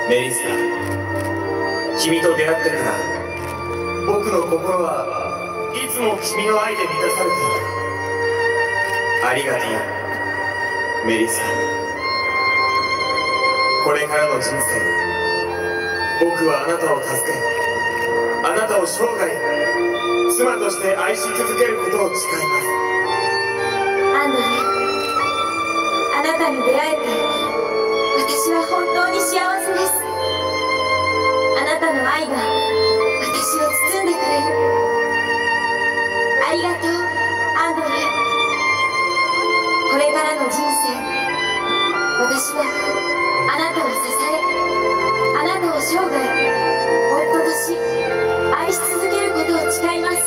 メリッサ、君と出会ってから僕の心はいつも君の愛で満たされている。ありがとうメリッサ。これからの人生、僕はあなたを助け、あなたを生涯妻として愛し続けることを誓います。 アンドレ、あなたに出会えて私は本当に幸せです。あなたの愛が私を包んでくれる。ありがとうアンドレ。これからの人生、私はあなたを支え、あなたを生涯夫とし愛し続けることを誓います。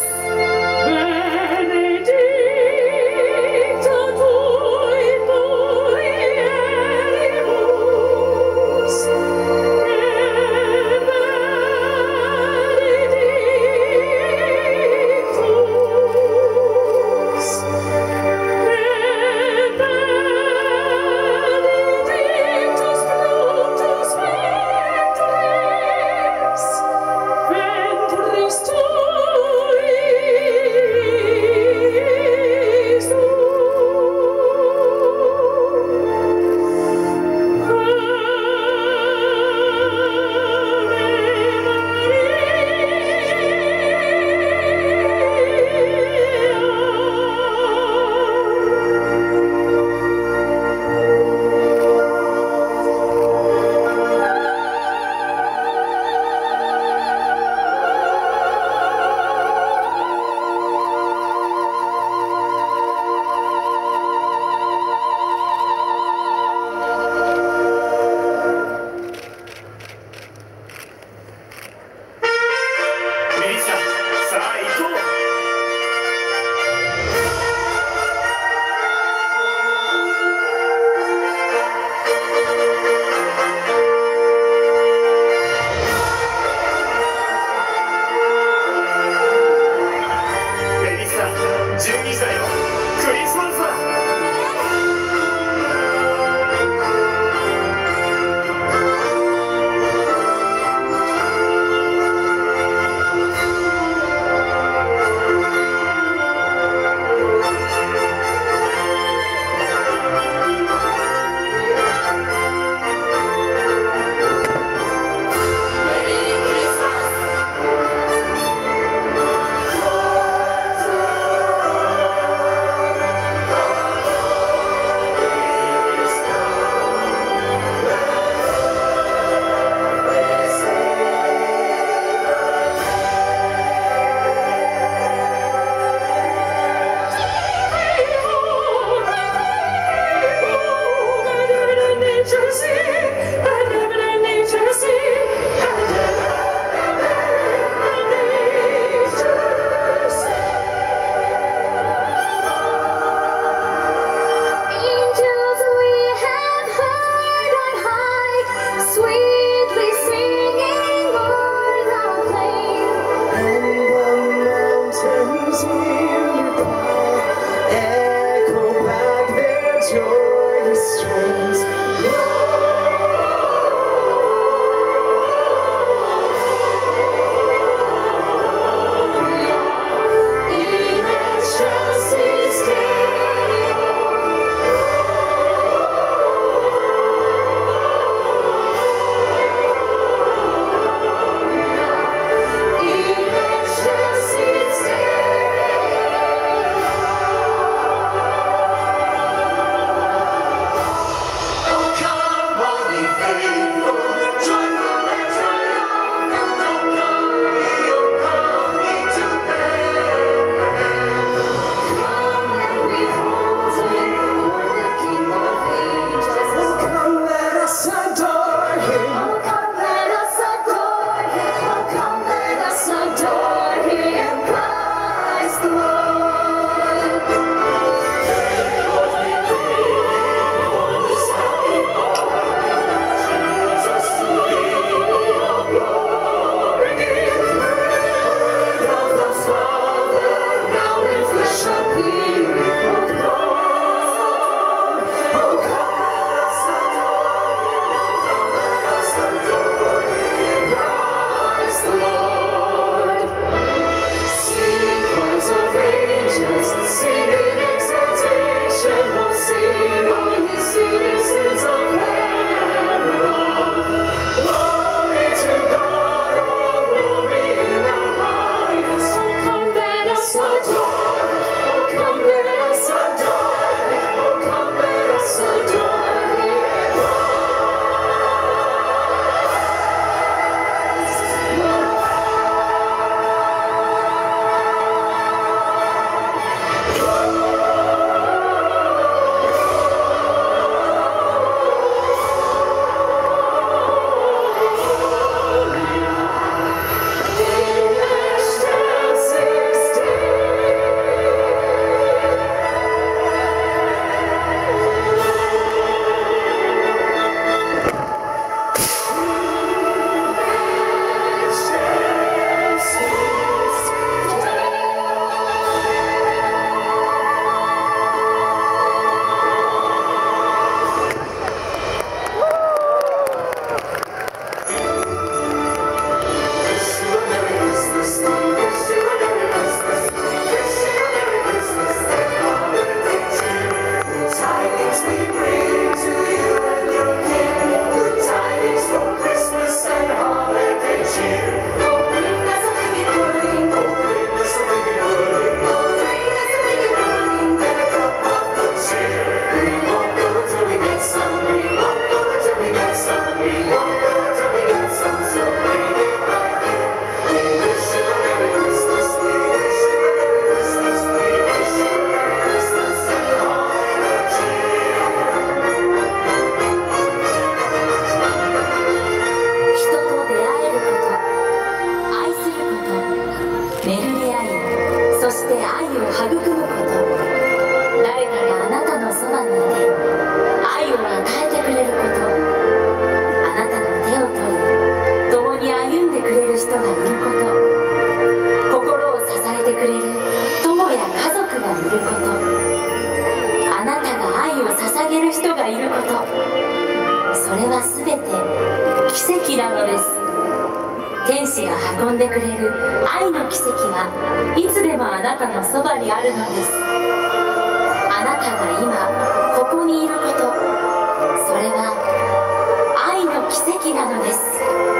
奇跡なのです。天使が運んでくれる愛の奇跡はいつでもあなたのそばにあるのです。あなたが今ここにいること、それは愛の奇跡なのです。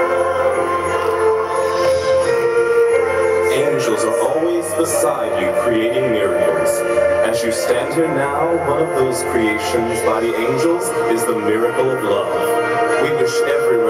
Angels are always beside you, creating miracles. As you stand here now, one of those creations by the angels is the miracle of love. We wish everyone